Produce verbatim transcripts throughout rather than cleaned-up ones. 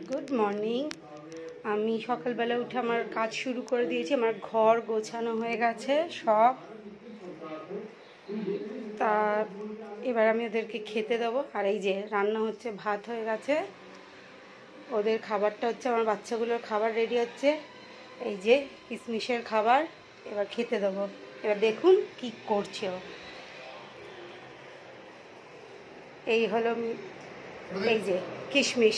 Good morning. আমি সকালবেলা উঠে আমার কাজ শুরু করে দিয়েছি। আমার ঘর গোছানো হয়ে গেছে সব। তা এবার আমি ওদেরকে খেতে দেবো। আর এই যে রান্না হচ্ছে, ভাত হয়ে গেছে, ওদের খাবারটা হচ্ছে, আমার বাচ্চাগুলোর খাবার রেডি হচ্ছে। এই যে কিশমিশের খাবার, এবার খেতে দেবো। এবার দেখুন কি করছে ও। এই হলো এই যে কিশমিশ,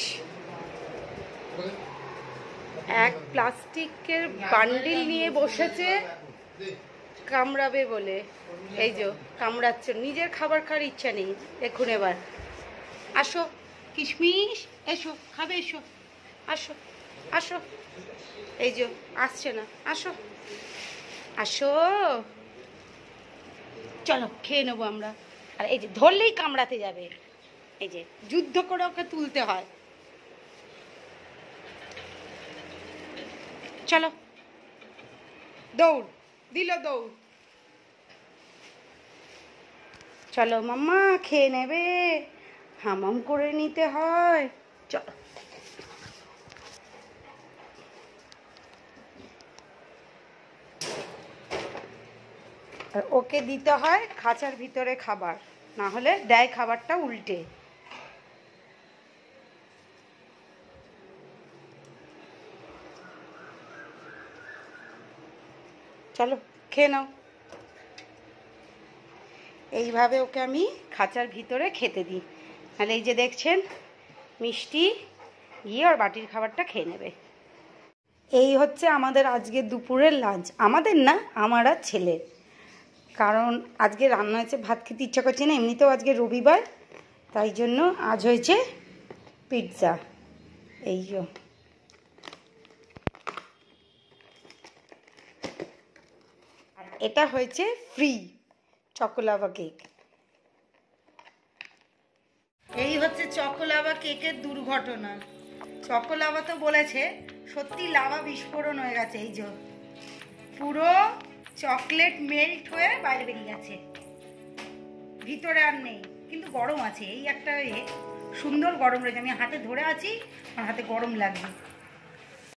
এক প্লাস্টিকের বান্ডিল নিয়ে বসেছে কামড়াবে বলে। এই যে কামড়াচ্ছে, নিজের খাবার খাওয়ার ইচ্ছা নেই। দেখুন এবার, আসো কিশমিশ, এসো খাবে, এসো, আসো আসো। এই যে আসছে না, আসো আসো, চলো খেয়ে নেবো আমরা। আর এই যে ধরলেই কামড়াতে যাবে, এই যে যুদ্ধ করে ওকে তুলতে হয়। চলো, দৌড় দিল, দৌড়। চলো মাম্মা, খেয়ে নেবে, হামাম করে নিতে হয়। চলো, আর ওকে দিতে হয় খাঁচার ভিতরে খাবার, না হলে দেয় খাবারটা উল্টে। চলো খেয়ে নাও। এইভাবে ওকে আমি খাঁচার ভিতরে খেতে দিই। আর এই যে দেখছেন মিষ্টি গিয়ে ওর বাটির খাবারটা খেয়ে নেবে। এই হচ্ছে আমাদের আজকে দুপুরের লাঞ্চ। আমাদের না, আমার আর ছেলের। কারণ আজকে রান্না হয়েছে, ভাত খেতে ইচ্ছা করছে না, এমনিতেও আজকে রবিবার, তাই জন্য আজ হয়েছে পিৎজা। এই যে আর এটা হয়েছে ফ্রি চকোলাভা কেক। এই হচ্ছে চকোলাভা কেকের দুর্ঘটনা। চকোলাভা তো বলেছে, সত্যি লাভা বিস্ফোরণ হয়ে গেছে। এই যে পুরো চকলেট মেল্ট হয়ে বাইরে বেরিয়ে গেছে, ভিতরে আর নেই, কিন্তু গরম আছে। এই একটা সুন্দর গরম রয়েছে, আমি হাতে ধরে আছি, আমার হাতে গরম লাগবে।